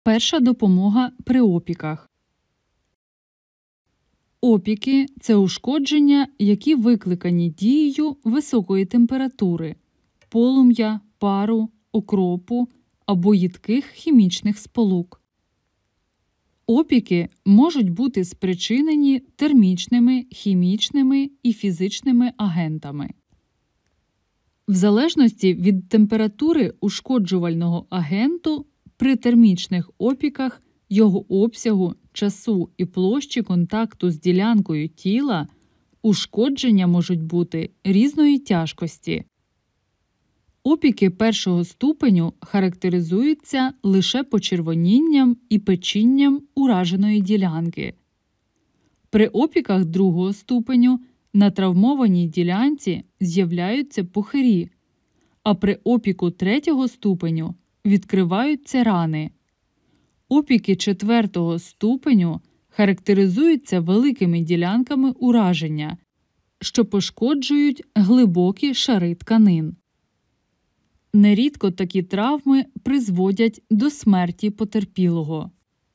Перша допомога при опіках. Опіки – це ушкодження, які викликані дією високої температури, полум'я, пару, окропу або їдких хімічних сполук. Опіки можуть бути спричинені термічними, хімічними і фізичними агентами. В залежності від температури ушкоджувального агенту при термічних опіках, його обсягу, часу і площі контакту з ділянкою тіла ушкодження можуть бути різної тяжкості. Опіки першого ступеню характеризуються лише почервонінням і печінням ураженої ділянки. При опіках другого ступеню на травмованій ділянці з'являються пухирі, а при опіку третього ступеню відкриваються рани. Опіки четвертого ступеню характеризуються великими ділянками ураження, що пошкоджують глибокі шари тканин. Нерідко такі травми призводять до смерті потерпілого.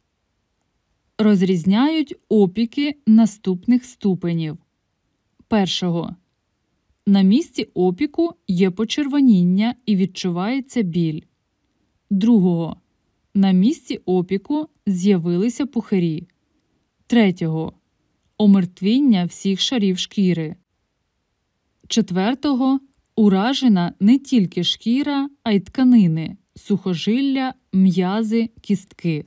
Розрізняють опіки наступних ступенів. Першого. На місці опіку є почервоніння і відчувається біль. Другого. На місці опіку з'явилися пухирі. Третього. Омертвіння всіх шарів шкіри. Четвертого. Уражена не тільки шкіра, а й тканини, сухожилля, м'язи, кістки.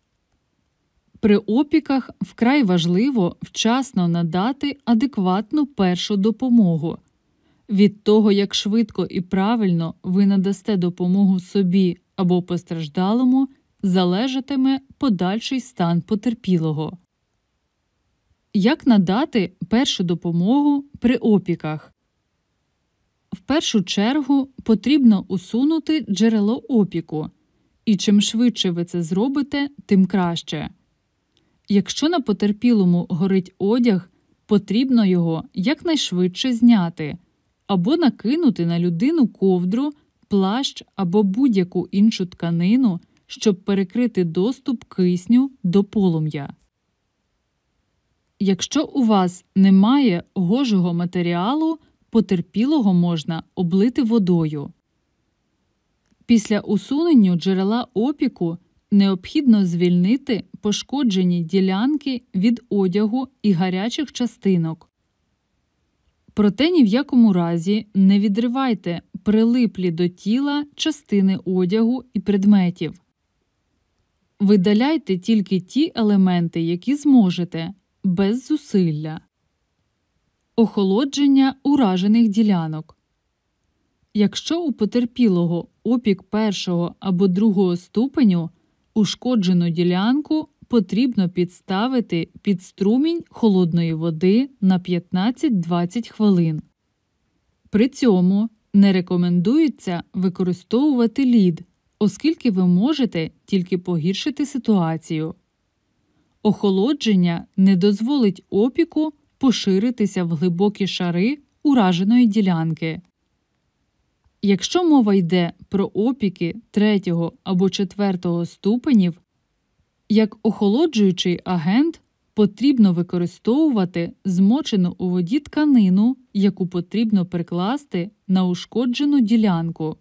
При опіках вкрай важливо вчасно надати адекватну першу допомогу. Від того, як швидко і правильно ви надасте допомогу собі або постраждалому, залежатиме подальший стан потерпілого. Як надати першу допомогу при опіках? В першу чергу потрібно усунути джерело опіку, і чим швидше ви це зробите, тим краще. Якщо на потерпілому горить одяг, потрібно його якнайшвидше зняти або накинути на людину ковдру, плащ або будь-яку іншу тканину, щоб перекрити доступ кисню до полум'я. Якщо у вас немає гожого матеріалу, потерпілого можна облити водою. Після усунення джерела опіку необхідно звільнити пошкоджені ділянки від одягу і гарячих частинок. Проте ні в якому разі не відривайте прилиплі до тіла частини одягу і предметів. Видаляйте тільки ті елементи, які зможете, без зусилля. Охолодження уражених ділянок. Якщо у потерпілого опік першого або другого ступеню, ушкоджену ділянку потрібно підставити під струмінь холодної води на 15-20 хвилин. При цьому не рекомендується використовувати лід, оскільки ви можете тільки погіршити ситуацію. Охолодження не дозволить опіку поширитися в глибокі шари ураженої ділянки. Якщо мова йде про опіки третього або четвертого ступенів, як охолоджуючий агент потрібно використовувати змочену у воді тканину, яку потрібно прикласти на ушкоджену ділянку.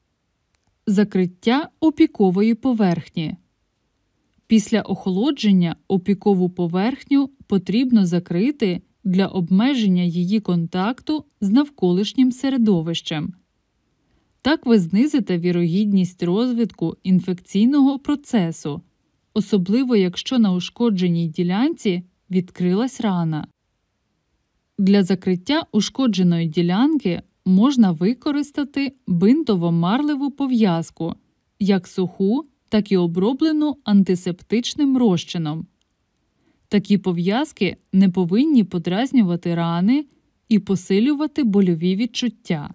Закриття опікової поверхні. Після охолодження опікову поверхню потрібно закрити для обмеження її контакту з навколишнім середовищем. Так ви знизите вірогідність розвитку інфекційного процесу, особливо якщо на ушкодженій ділянці відкрилась рана. Для закриття ушкодженої ділянки можна використати бинтово-марлеву пов'язку, як суху, так і оброблену антисептичним розчином. Такі пов'язки не повинні подразнювати рани і посилювати больові відчуття.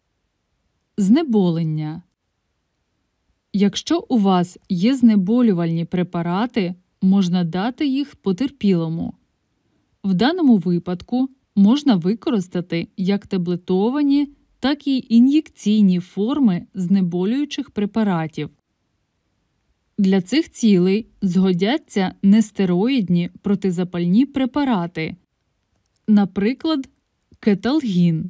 Знеболення. Якщо у вас є знеболювальні препарати, можна дати їх потерпілому. В даному випадку можна використати як таблетовані, так і ін'єкційні форми знеболюючих препаратів. Для цих цілей згодяться нестероїдні протизапальні препарати, наприклад, кеталгін,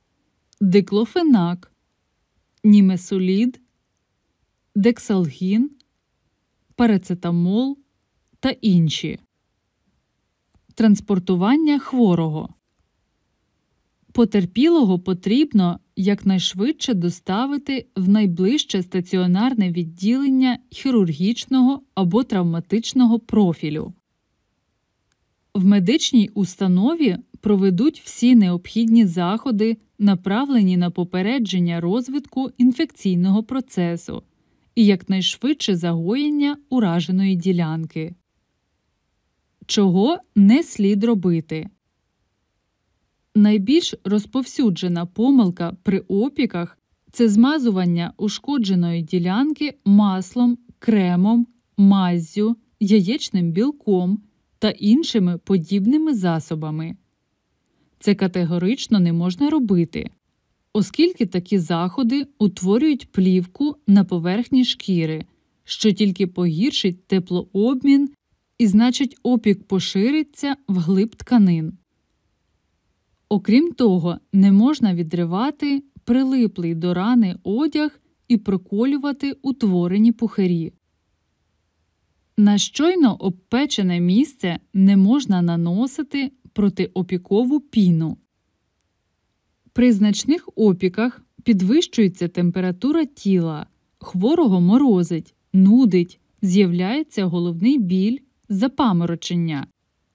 диклофенак, німесолід, дексалгін, парацетамол та інші. Транспортування хворого. Потерпілого потрібно якнайшвидше доставити в найближче стаціонарне відділення хірургічного або травматичного профілю. В медичній установі проведуть всі необхідні заходи, направлені на попередження розвитку інфекційного процесу і якнайшвидше загоєння ураженої ділянки. Чого не слід робити? Найбільш розповсюджена помилка при опіках – це змазування ушкодженої ділянки маслом, кремом, маззю, яєчним білком та іншими подібними засобами. Це категорично не можна робити, оскільки такі заходи утворюють плівку на поверхні шкіри, що тільки погіршить теплообмін і значить опік пошириться вглиб тканин. Окрім того, не можна відривати прилиплий до рани одяг і проколювати утворені пухирі. На щойно обпечене місце не можна наносити протиопікову піну. При значних опіках підвищується температура тіла, хворого морозить, нудить, з'являється головний біль, запаморочення.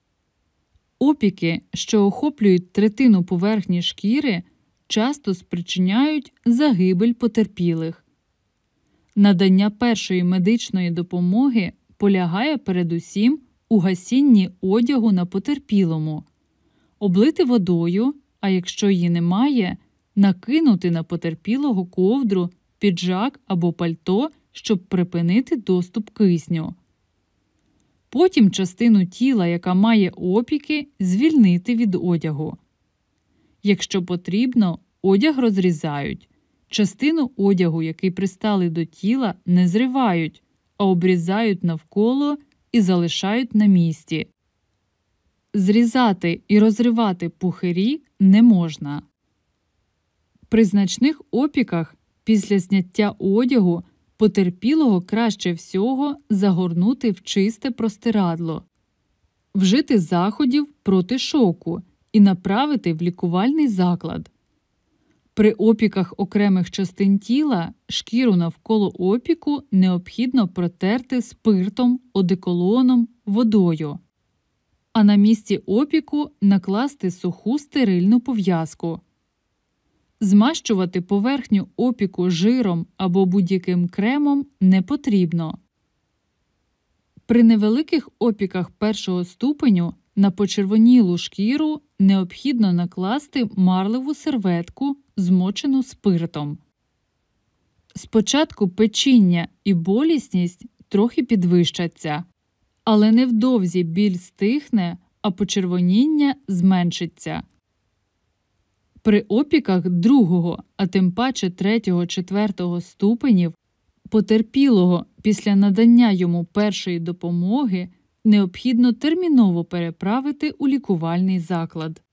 Опіки, що охоплюють третину поверхні шкіри, часто спричиняють загибель потерпілих. Надання першої медичної допомоги полягає передусім у гасінні одягу на потерпілому, облити водою, а якщо її немає, накинути на потерпілого ковдру, піджак або пальто, щоб припинити доступ кисню. Потім частину тіла, яка має опіки, звільнити від одягу. Якщо потрібно, одяг розрізають. Частину одягу, який пристали до тіла, не зривають, а обрізають навколо і залишають на місці. Зрізати і розривати пухирі не можна. При значних опіках після зняття одягу потерпілого краще всього загорнути в чисте простирадло, вжити заходів проти шоку і направити в лікувальний заклад. При опіках окремих частин тіла шкіру навколо опіку необхідно протерти спиртом, одеколоном, водою, а на місці опіку накласти суху стерильну пов'язку. Змащувати поверхню опіку жиром або будь-яким кремом не потрібно. При невеликих опіках першого ступеню на почервонілу шкіру необхідно накласти марлеву серветку, змочену спиртом. Спочатку печіння і болісність трохи підвищаться, але невдовзі біль стихне, а почервоніння зменшиться. При опіках другого, а тим паче третього-четвертого ступенів, потерпілого після надання йому першої допомоги необхідно терміново переправити у лікувальний заклад.